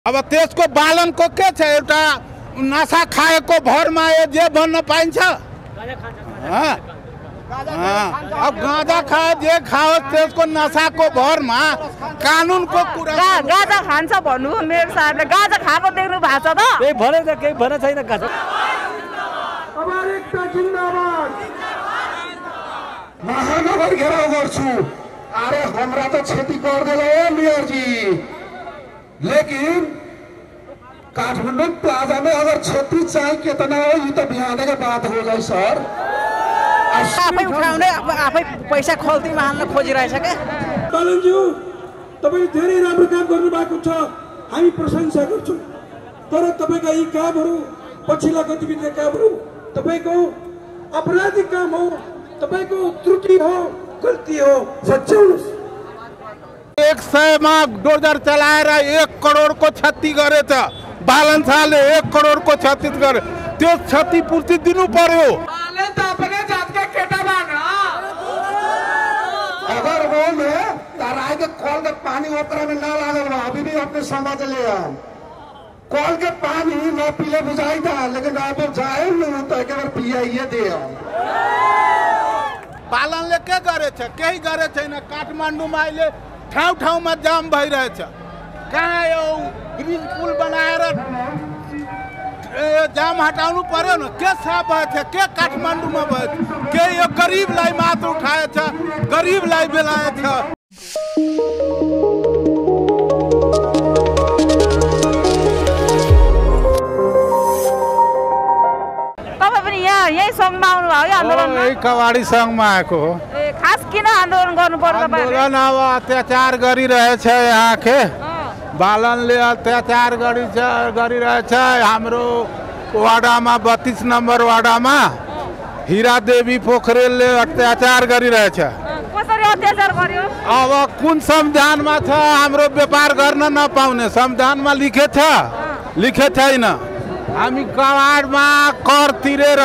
अब त्यसको बालनको के छ एउटा नशा खाएको भरमा जे भन्न पाइन्छ अब गाँजा खाए जे खाओ त्यसको नशाको भरमा कानुनको कुरा गाँजा खान्छ भन्नु मेरो साथले गाँजा खाएको देख्नु भएको छ त केही भने त केही भने छैन गाँजा महानगर घेराव गर्छु अरे हमरा तो क्षति कर दिलो मेयर जी लेकिन काठमाडौँ प्लाजा में अगर क्षति चाहिए कितना हो ये तो बिहान के बात हो जाए सर आफै उठाउने आफै पैसा खल्तीमा हाल्न खोजिरहेछ के बालनज्यू तपाईले धेरै राम्रो काम गर्नु भएको छ हामी प्रशंसा गर्छौं तर तपाईका यी कामहरु पछिल्ला गतिविधि कामहरु तपाईको अपराधिक काम हो तपाईको त्रुटि हो गल्ती हो सच्याउनुस् 100 मा डोजर चलाएर 1 करोड को क्षति गरेछ बालन सालले 1 करोड को क्षति गरे त्यो क्षतिपूर्ति दिनु पर्यो अगर वो में तराई के कॉल के पानी ओकरा में ना लागल अभी भी अपने समझ ले कॉल के पानी न पीले बुझाई था लेकिन आप जाए नहीं तो एक बार पियाइए दे पालनले के गरेछ केही गरे छैन काठमाडौँमा अहिले ठाउँ ठाउँमा जाम भइरहेछ कहाँ यो ब्रिज पुल बनाएर जाम हटाउनु पर्यो न के साफ भएछ के काठमाडौँमा भएछ के यो गरिबलाई मात्र उठाएछ गरिबलाई बेलाएछ तपाईं पनि यही सङ्घमा आउनु भयो आन्दोलनमा यही कवाडी सङ्घमा आएको हो खास किन आन्दोलन गर्नु पर्यो तपाईले आन्दोलन अब अत्याचार गरिरहेछ यहाँ के बालनले अत्याचार गरिरहेछ हाम्रो वाडामा 32 नम्बर वाडामा हीरा देवी पोखरेलले अत्याचार गरिरहेछ कसरी अत्याचार गर्यो अब कुन संविधानमा छ हाम्रो व्यापार गर्न नपाउने संविधानमा लिखे छैन हामी कवाडमा कर तिरेर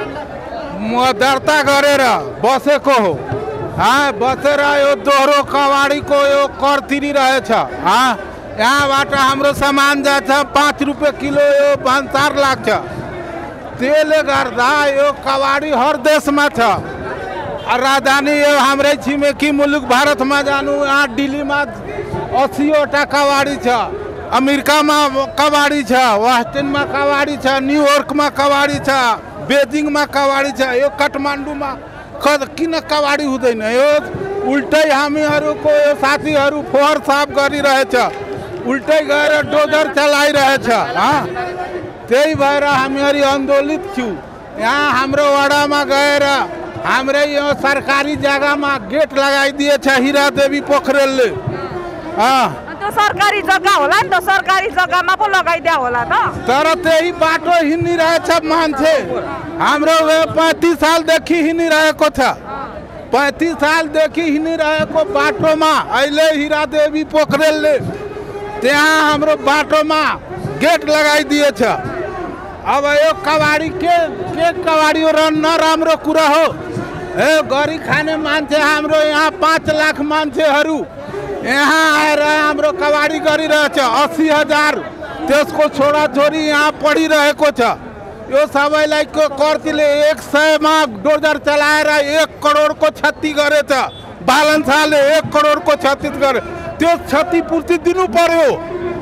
दर्ता गरेर बसेको हो बसेर यो दोहोरो कवाडीको यो कर तिरिरहेछ यहाँबाट हाम्रो सामान जान्छ 5 रुपियाँ किलो यो भन्सार लाग्छ त्यसले गर्दा यो कवाडी हर देशमा छ राजधानी यो हाम्रै छिमेकी मुलुक भारतमा जानु यहाँ दिल्लीमा 80वटा कवाडी छ अमेरिकामा कवाडी छ वास्टिनमा कवाडी छ न्युयोर्कमा कवाडी छ बेजिङमा कवाडी छ यो काठमाडौँमा किन कवाडी हुँदैन यो उल्टै हामीहरूको यो साथीहरू फोहोर साफ गरिरहेछ उल्टै गएर डोजर चलाइरहेछ त्यही भएर हामीहरू आन्दोलित छौँ यहाँ हाम्रो वडामा गएर हाम्रै यो सरकारी जग्गामा गेट लगाइदिएछ हीरा देवी पोखरेलले त्यो सरकारी जग्गा होला नि त सरकारी जग्गामा पो लगाइदिया होला त तर त्यही बाटो हिँडिरहेछ मान्छे हाम्रो 35 सालदेखि हिँडिरहेको छ 35 सालदेखि हिँडिरहेको बाटोमा अहिले हीरा देवी पोखरेलले त्यहाँ हाम्रो बाटोमा गेट लगाइदिएछ अब यो कवाडी के कवाडी हो नराम्रो कुरा हो गरी खाने मान्छे हाम्रो यहाँ 5 लाख मान्छेहरू यहाँ आएर हाम्रो कवाडी गरिरहेछ 80,000 त्यसको छोराछोरी यहाँ पढिरहेको छ यो सबैलाई कर्तीले 100 मा डोजर चलाएर 1 करोड को क्षति गरेछ बालन सालले 1 करोड को क्षति गरे त्यो क्षतिपूर्ति दिनु पर्यो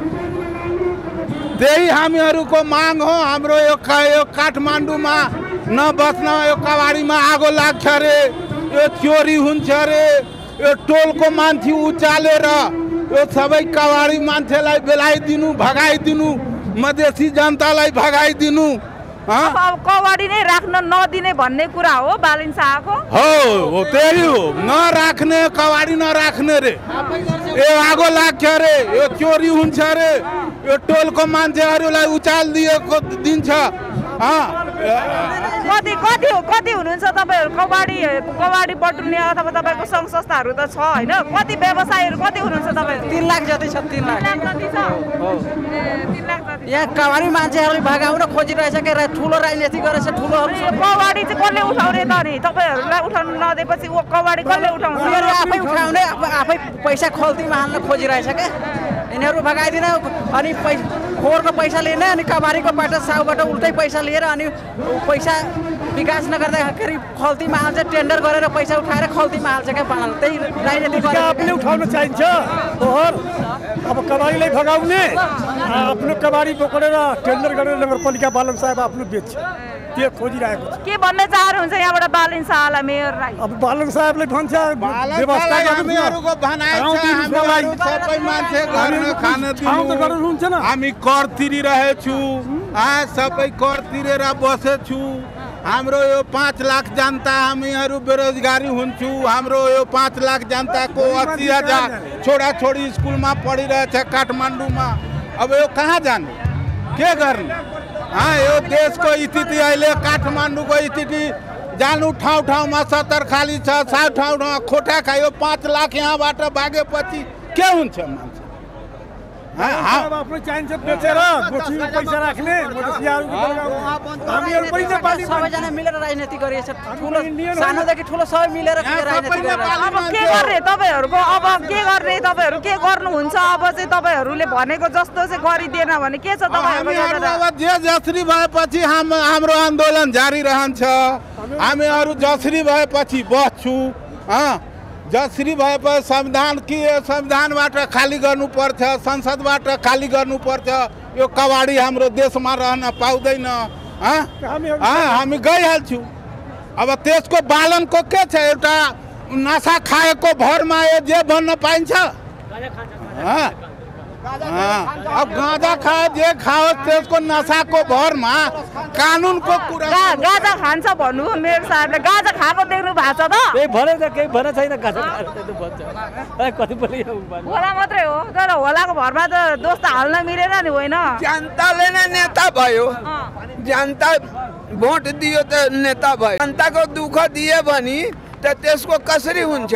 त्यही हामीहरूको माग हो हाम्रो यो काठमाडौँमा नबस्न यो कवाडीमा आगो लाग्छ रे यो चोरी हुन्छ रे यो टोलको मान्छे उचालेर यो सबै कवाडी मान्छेलाई बेलाइदिनु भगाइदिनु मधेसी जनतालाई भगाइदिनु कवाडी नै राख्न नदिने भन्ने कुरा हो बालिन शाहको हो त्यही हो नराख्ने कवाडी नराख्ने रे यो आगो लाग्छ रे यो चोरी हुन्छ रे यो टोलको मान्छेहरूलाई उचाल दिएको दिन्छ कति हुनुहुन्छ तपाईहरु कवाडी बटुल्ने अथवा तपाईको संघ संस्थाहरु त छ हैन कति व्यवसायीहरु कति हुनुहुन्छ तपाईहरु 3 लाख जति छ 3 लाख जति छ हो 3 लाख जति यहाँ कवाडी मान्छेहरुले भगाउन खोजिरहेछ के ठुलो राजनीति गरेछ ठुलोहरु कवाडी चाहिँ कसले उठाउने त नि तपाईहरुलाई उठाउन नदिएपछि वो कवाडी कसले उठाउँछ आफै उठाउने आफै पैसा खल्तीमा हाल्न खोजिरहेछ के यिनीहरू भगाइदिन अनि फोहोरको पैसा लिने अनि कबाडीकोबाट साउबाट उल्टै पैसा लिएर अनि पैसा विकास नगर्दाखेरि खल्तीमा हाल्छ टेन्डर गरेर पैसा उठाएर खल्तीमा हाल्छ क्या बाँड त्यही राजनीति आफूले उठाउन चाहिन्छ फोहोर अब कबाडीलाई भगाउने आफ्नो कबाडी पकडेर टेन्डर गरेर नगरपालिका बालन साहब आफ्नो बेच्छ त्यो खोजिरहेको छ के भन्ने चाहनुहुन्छ यहाँबाट बालन शाहलाई मेयरलाई अब बालन साहबले भन्छ व्यवस्था हामीहरूको भनाइ छ हामीहरू सबै मान्छे घरमा खान दिनु हामी कर तिरिरहेछु सबै कर तिरेर बसेछु हाम्रो यो 5 लाख जनता हामीहरू बेरोजगारी हुन्छु हाम्रो यो 5 लाख जनताको 80,000 छोराछोरी स्कुलमा पढिरहेछ काठमाडौँमा अब यो कहाँ जाने के गर्ने यो देशको स्थिति अहिले काठमाडौँको स्थिति जानु ठाउँ ठाउँमा 70 खाली छ 60 ठाउँमा खोटा खायो 5 लाख यहाँबाट भागेपछि के हुन्छ मान्छे आफ्नो चाहिन्छ बेचेर गोठीमा पैसा राख्ने सबैजना मिलेर राजनीति गरिएछ ठुलो सानोदेखि ठुलो सबै मिलेर राजनीति अब के गर्ने तपाईँहरूको अब के गर्ने तपाईँहरू के गर्नुहुन्छ अब चाहिँ तपाईँहरूले भनेको जस्तो चाहिँ गरिदिएन भने के छ तपाईँहरूको जे जसरी भएपछि हाम्रो आन्दोलन जारी रहन्छ हामीहरू जसरी भएपछि बस्छु जसरी भएपछि संविधानबाट खाली गर्नुपर्छ संसदबाट खाली गर्नुपर्छ यो कबाडी हाम्रो देशमा रहन पाउँदैन हामी गइहाल्छौँ अब त्यसको बालनको के छ एउटा नशा खाएको भरमा यो जे भन्न पाइन्छ अब गाँजा खाए जे खाओ त्यसको नशाको भरमा कानुनको कुरा गाँजा खान्छ भन्नु मेयर साहबले गाँजा खाएको देख्नु भएको छ त केही भने छैन गाँजा कति पनि होला मात्रै हो तर होलाको भरमा त दोस्त हाल्न मिलेन नि होइन जनताले नै नेता भयो जनता भोट दियो त नेता भयो जनताको दुःख दिए भने त त्यसको कसरी हुन्छ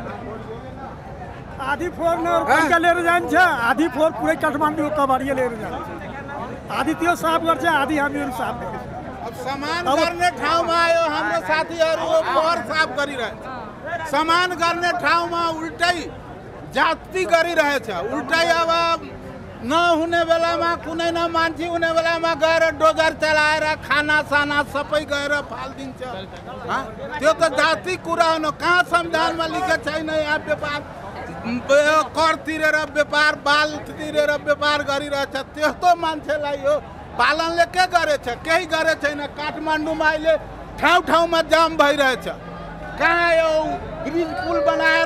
आधी फोहोर नगरपालिका लिएर जान्छ आधी फोहोर पुरै काठमाडौँ कबाडीले लिएर जान्छ आधी त्यो साफ गर्छ आधी हामीहरू साफ गर्छ अब समान गर्ने ठाउँमा आयो हाम्रो साथीहरू फोहोर साफ गरिरहेछ समान गर्ने ठाउँमा उल्टै जाति गरिरहेछ उल्टै अब नहुने बेलामा कुनै न मान्छे हुने बेलामा गएर डोजर चलाएर खाना साना सबै गएर फालिदिन्छ त्यो त जाति कुरा हो न कहाँ संविधानमा लेखेको छैन यहाँ व्यापार कर तिरेर व्यापार बाल तिरेर व्यापार गरिरहेछ त्यस्तो मान्छेलाई यो पालनले के गरेछ केही गरे छैन काठमाडौँमा अहिले ठाउँ ठाउँमा जाम भइरहेछ कहाँ यो ब्रिज पुल बनाएर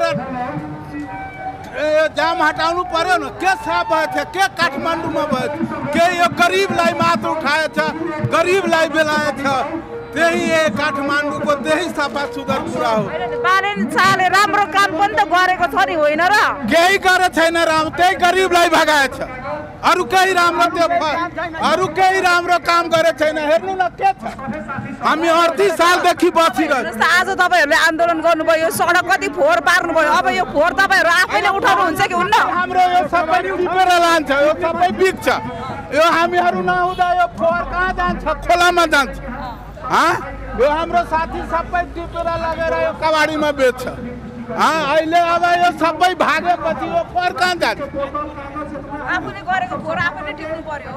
जाम हटाउनु पर्यो न के साफ भएछ के काठमाडौँमा भएछ के यो गरिबलाई मात्र उठाएछ गरिबलाई बेलाएछ त्यही काठमाडौँको त्यही सफा सुग्घर कुरा हो बालन शाहले राम्रो काम पनि त गरेको छ नि होइन र केही गरे छैन राम्रो त्यही गरिबलाई भगाएछ अरू केही राम्रो अरू केही राम्रो काम गरे छैन हेर्नु न के छ हामी 38 सालदेखि बसिरहेको आज तपाईँहरूले आन्दोलन गर्नुभयो यो सडक कति फोहोर पार्नुभयो अब यो फोहोर तपाईँहरू आफैले उठाउनुहुन्छ कि हुन्न हाम्रो यो सबै टिपेर लान्छ यो सबै बिग्छ यो हामीहरू नहुँदा यो फोहोर कहाँ जान्छ खोलामा जान्छ यो हाम्रो साथी सबै टिपेर लगेर यो कबाडीमा बेच्छ अहिले अब यो सबै भागेपछि यो फोहोर कहाँ जान्छ आफूले गरेको फोहोर आफूले टिप्नु पर्यो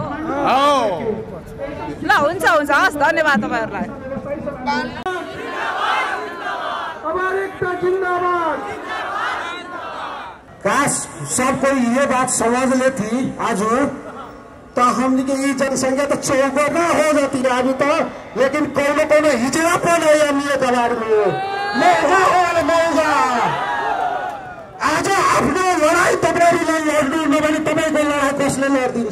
ल हुन्छ हस् धन्यवाद तपाईँहरूलाई काश सब कोई ये बात समझ लेती आज तो हम ये जनसंख्या तो चौगुना हो जाती है अभी तो लेकिन कोनो हिजड़ा पड़ है कबाड़ में महंगा आज आफ्नो लडाई तपाईले लड्नु नभने तपाईको लडाई कसले लड्दिन्छ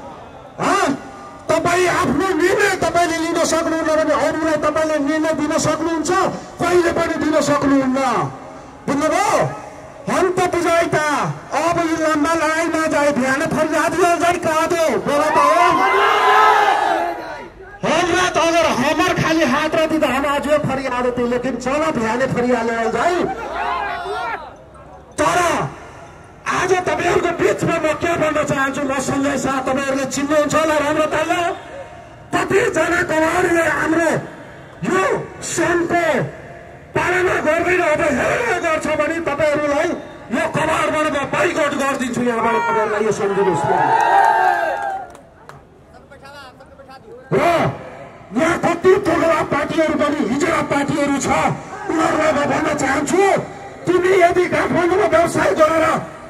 तपाईँ आफ्नो निर्णय तपाईले लिन सक्नुहुन्न भने अरूलाई तपाईले निर्णय दिन सक्नुहुन्छ कहिले पनि दिन सक्नुहुन्न बुझ्नुभयो हम तो बुझाइता अब ये लंबा लड़ाई ना जाए ध्यान फरियाद जाए कहा दो बोला तो हमरा तो अगर हमार खाली हाथ रहती तो हम आज फरियाद होती लेकिन चलो ध्यान फरियाद जाए तर आज तपाईहरुको बीचमा म के भन्न चाहन्छु म सञ्जय शाह तपाईहरुले चिन्नुहुन्छ होला राम्रो तालले कति जना कबाडीले हाम्रो यो सनको पालना गर्दैन अब हेर्ने गर्छ भने तपाईहरुलाई यो कबाडबाट म बाइकआउट गरिदिन्छु यहाँबाट तपाईँहरूलाई यो सम्झिनुहोस् र यहाँ कति ठुला पार्टीहरू पनि हिजोका पार्टीहरू छ उनीहरूलाई म भन्न चाहन्छु तिमी यदि काठमाडौँमा व्यवसाय गर्न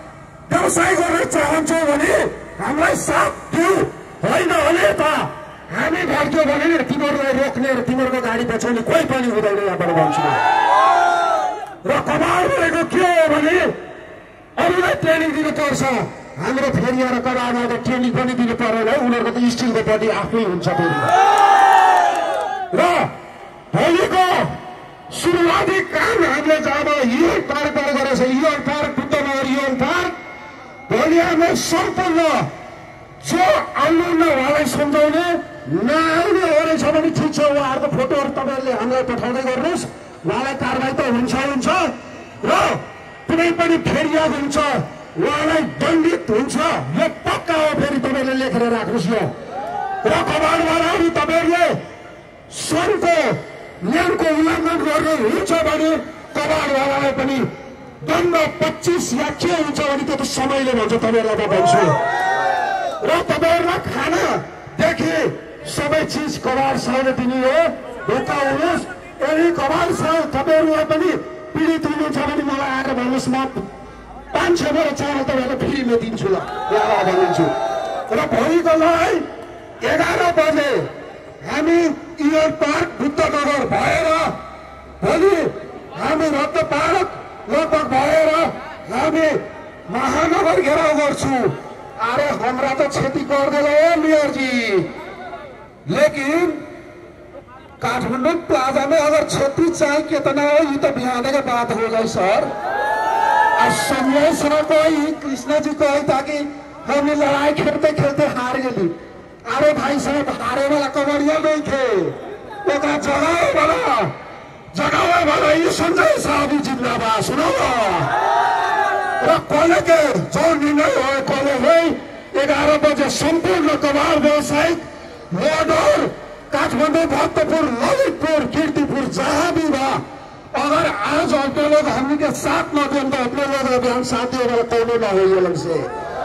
चाहन्छौ भने हामीलाई साथ दिऊ होइन भने त हामी भाग्यो भने तिमीहरूलाई रोक्ने र तिमीहरूको गाडी बचाउने कोही पनि हुँदैन यहाँबाट भन्छु र कबाड भनेको के हो भने अरूलाई ट्रेनिङ दिनुपर्छ हाम्रो फेरिया र कबाडमा त ट्रेनिङ पनि दिनु पर्दैन उनीहरूको त स्टिलको बडी आफ्नै हुन्छ फेरि र भोलिको सुरुवाती काम हामीले जब यो पार गरेछ यो पार बुद्धनगर यो पार भोलि हामी सम्पूर्ण जो आउनुहुन्न उहाँलाई सम्झाउने नआउने रहेछ भने ठिक छ उहाँहरूको फोटोहरू तपाईँहरूले हामीलाई पठाउँदै गर्नुहोस् उहाँलाई कारवाही त हुन्छ र कुनै पनि फेरिया हुन्छ उहाँलाई दण्डित हुन्छ यो पक्का हो फेरि तपाईँले लेखेर राख्नुहोस् यो र कबाडबाट पनि तपाईँहरूले सनको नियमको उल्लङ्घन गर्नुहुन्छ भने कबाडवालालाई पनि दण्ड 25 या के हुन्छ भने त्यो त समयले भन्छ तपाईँहरूलाई म भन्छु र तपाईँहरूलाई खानादेखि सबै चिज कबाड साउले दिने हो ढोका हुनुहोस् यदि कबाड साउ तपाईँहरूलाई पनि पीडित हुनुहुन्छ भने मलाई आएर भन्नुहोस् म 5-6 बोरा चामल तपाईँहरूलाई फ्रीमा दिन्छु ल यहाँ भनिदिन्छु र भोलिको लडाइँ 11 बजे हामी इयर पार्क बुद्धनगर भएर भोलि हामी रद्द पार्क लगभग भएर हामी महानगर घेराउ गर्छु अरे हमरा तो क्षति कर दिलो मेयरजी लेकिन काठमाडौँ प्लाजा में अगर क्षति चाहे कितना हो ये तो बिहाने के बात हो गई सर संजय सर कोई कृष्णा जी को ताकि हमने लड़ाई खेलते खेलते हार गई अरे भाई साहब हारे वाला कबड़िया नहीं थे जगावे वाला ये संजय साहब जिंदाबाद सुनो र कले के जो निर्णय हो कले है 11 बजे संपूर्ण कबाड़ व्यवसायिक मोडर काठमाडौँ भक्तपुर ललितपुर कीर्तिपुर जहाँ भी बा अगर आज अपने लोग हमने के साथ न दें तो अपने लोग अभियान साथी वाला कौन ना हो ये लग से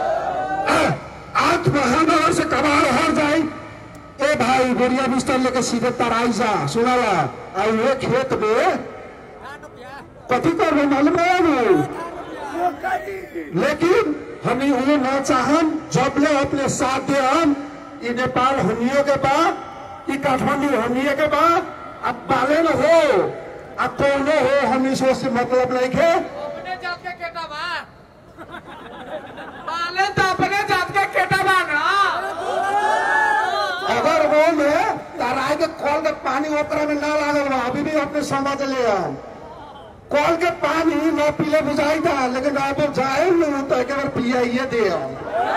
आज महानगर से कबाड़ हार जाए ए भाई बोरिया बिस्तर लेके सीधे तराई जा सुना ला आई ये खेत में कथी कर रहे मालूम है लेकिन हमें उन्हें न चाहम जबले अपने साथ दे हम ये नेपाल हमियों के बाद ये काठमांडू हमियों के बाद अब बाले न हो अब कौन हो हम इस से मतलब नहीं है अपने जात के केटा बा बाले तो अपने जात के केटा बा ना अगर वो में तराई के कॉल के पानी ओकरा में ना लागल बा अभी भी अपने समझ ले हम कॉल के पानी न पीले बुझाई था लेकिन अब जाए न तो एक बार पिया ये दे हम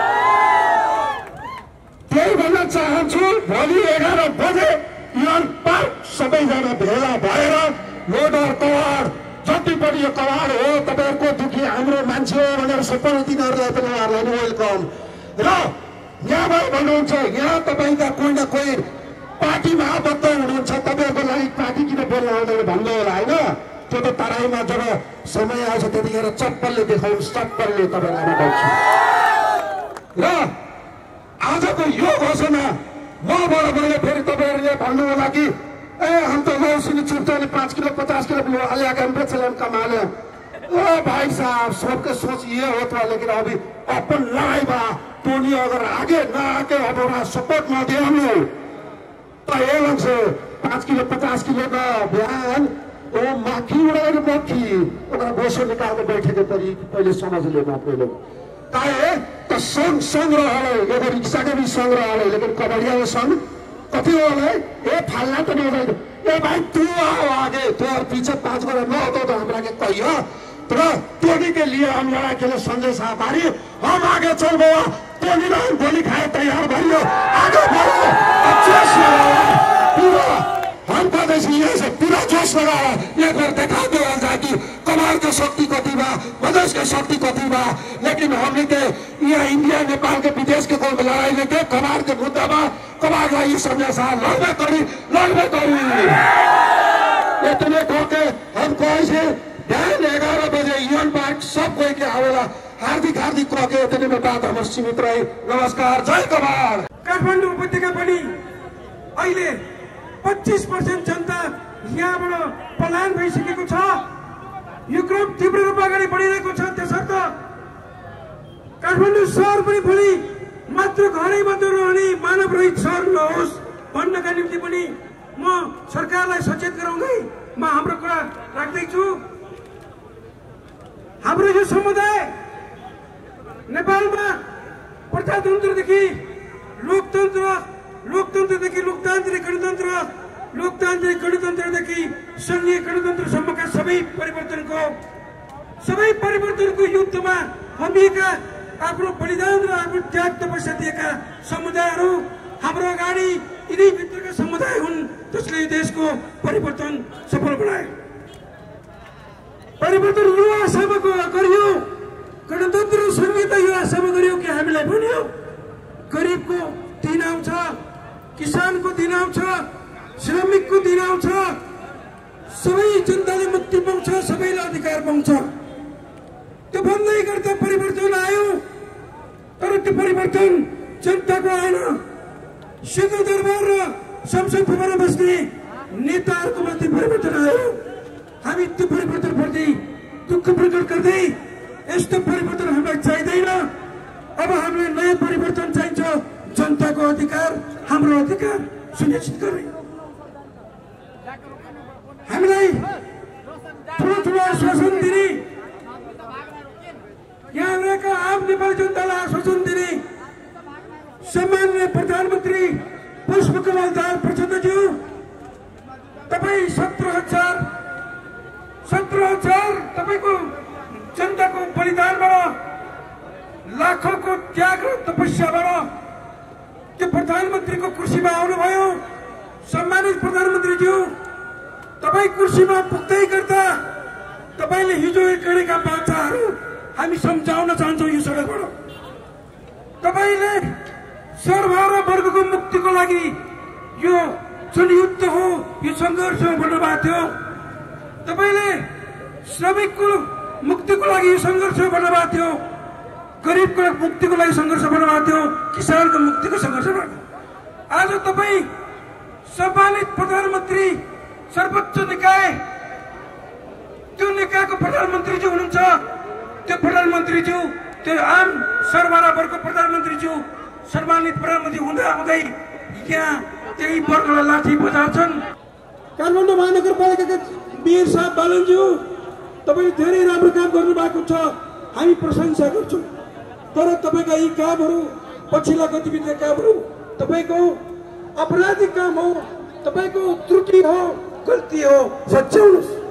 त्यही भन्न चाहन्छु भोलि 11 बजे इयन पार्क सबैजना भेला भएर लोडर कवाड जति पनि यो कवाड हो तपाईहरुको दुखी हाम्रो मान्छे हो भनेर सबै तिनीहरुलाई पनि उहाँहरुलाई वेलकम र यहाँ भन्नुहुन्छ यहाँ तपाईका कोही न कोही पार्टीमा आबद्ध हुनुहुन्छ तपाईहरुको लागि पार्टी किन बोल्न आउँदैन भन्दै होला हैन त्यो त तराईमा जब समय आउँछ त्यतिखेर चप्पलले देखाउनु चप्पलले तपाईलाई भन्छु र आजको यो घोषणा मबाट मैले फेरि तपाईहरुले भन्नु होला कि ए हम तो मौसमी छुट्टा ने 5 किलो 50 किलो ले आके हम बेच ले कमा ले ओ भाई साहब सबके सोच ये होता है लेकिन अभी अपन लड़ाई बा टोनी अगर आगे ना आके हमारा सपोर्ट ना दे हम लोग तो ये लोग से 5 किलो 50 किलो का बयान ओ माखी उड़ा के माखी ओकरा गोसो निकाल के बैठे के परी पहले समझ लेना आप लोग काहे तो संग्रह है एगो रिक्शा के भी संग्रह है लेकिन कबड़िया में संग कथी हो गए ए फालना तो नहीं हो ए भाई तू आओ आगे तो और पीछे 5 गोरा न होता तो हमरा के कहियो तो टोनी के लिए हम लड़ाई के लिए संजय साहब भारी हम आगे चल गए टोनी ने गोली खाए तैयार भरियो आगे बढ़ो अच्छे से पूरा हम प्रदेश ये से पूरा जोश लगाओ ये फिर दिखा दो आजादी कमाल के शक्ति कथी बा प्रदेश के शक्ति कथी बा लेकिन हमने के ये इंडिया नेपाल के विदेश के कोई लड़ाई लेके कमाल के मुद्दा बा कमाल का ये संजय साहब लड़बे करी इतने ठोके हम कोई से ध्यान 11 बजे यूएन पार्क सब कोई के आवेला हार्दिक हार्दिक कह के इतने में बात हमर सीमित रहे। नमस्कार, जय कमाल। काठमाडौँ उपत्यका पनि अहिले 25% जनता यहाँबाट पलायन भइसकेको छ। यो क्रम तीव्र रूपमा अगाडि बढिरहेको छ। त्यसर्थ काठमाडौँ सहर पनि भोलि मात्र घरै मात्र रहने मानव रहित सहर नहोस् भन्नका निम्ति पनि म सरकारलाई सचेत गराउँदै म हाम्रो कुरा राख्दैछु। हाम्रो यो समुदाय नेपालमा प्रजातन्त्रदेखि लोकतन्त्र, लोकतन्त्रदेखि लोकतान्त्रिक गणतन्त्र, लोकतान्त्रिक गणतन्त्रदेखि संघीय गणतन्त्रसम्मका सबै परिवर्तनको युद्धमा हमिएका आफ्नो बलिदान र आफ्नो त्याग तपस्या दिएका समुदायहरू हाम्रो अगाडि यिनै भित्रका समुदाय हुन् जसले देशको परिवर्तन सफल बनाए। परिवर्तन यो आशामा गरियो, गणतन्त्र र संहिता यो आशामा गरियो कि हामीलाई भन्यो गरिबको दिन आउँछ, किसानको दिन आउँछ, श्रमिकको दिन आउँछ, सबै जनताले मुक्ति पाउँछ, सबैलाई अधिकार पाउँछ। त्यो भन्दै गर्दा परिवर्तन आयो, तर त्यो परिवर्तन जनताको आएन। सिंहदरबार र संसद भवनमा बस्ने नेताहरूको मात्रै परिवर्तन आयो। हामी त्यो परिवर्तनप्रति दुःख प्रकट गर्दै यस्तो परिवर्तन हामीलाई चाहिँदैन। अब हामीलाई नयाँ परिवर्तन चाहिन्छ। जनताको अधिकार, हाम्रो अधिकार सुनिश्चित गर्ने। हामीलाई ठुलो आश्वासन दिने, यहाँ रहेका आम नेपाली जनतालाई आश्वासन दिने सम्माननीय प्रधानमन्त्री पुष्पकमल दाहाल प्रचण्डज्यू, तपाईँ 17,000 तपाईँको जनताको बलिदानबाट, लाखौंको त्याग र तपस्याबाट त्यो प्रधानमन्त्रीको कुर्सीमा आउनुभयो। सम्मानित प्रधानमन्त्रीज्यू, तपाईँ कुर्सीमा पुग्दै गर्दा तपाईँले हिजो गरेका बाचाहरू हामी सम्झाउन चाहन्छौँ। यो सडकबाट तपाईँले सर्वहारा वर्गको मुक्तिको लागि यो जुन युद्ध हो, यो सङ्घर्ष भन्नुभएको थियो। तपाईँले श्रमिकको मुक्तिको लागि यो सङ्घर्ष भन्नुभएको थियो, गरिबको मुक्तिको लागि सङ्घर्ष भन्नुभएको थियो, किसानको मुक्तिको सङ्घर्ष गर्नु। आज तपाईँ सम्मानित प्रधानमन्त्री, सर्वोच्च निकाय, त्यो निकायको प्रधानमन्त्रीज्यू हुनुहुन्छ। त्यो प्रधानमन्त्रीज्यू, त्यो आम सर्वहारा वर्गको प्रधानमन्त्रीज्यू, सम्मानित प्रधानमन्त्री हुँदा हुँदै यहाँ त्यही वर्गलाई लाठी बजाउँछन्। काठमाडौँ महानगरपालिकाका मेयर साहब बालनज्यू, तपाईँले धेरै राम्रो काम गर्नु भएको छ, हामी प्रशंसा गर्छौँ। तर तपाईँका यी कामहरू, पछिल्ला गतिविधिका कामहरू तपाईँको आपराधिक काम हो, तपाईँको त्रुटि हो, गल्ती हो, सच्याउनुहोस्।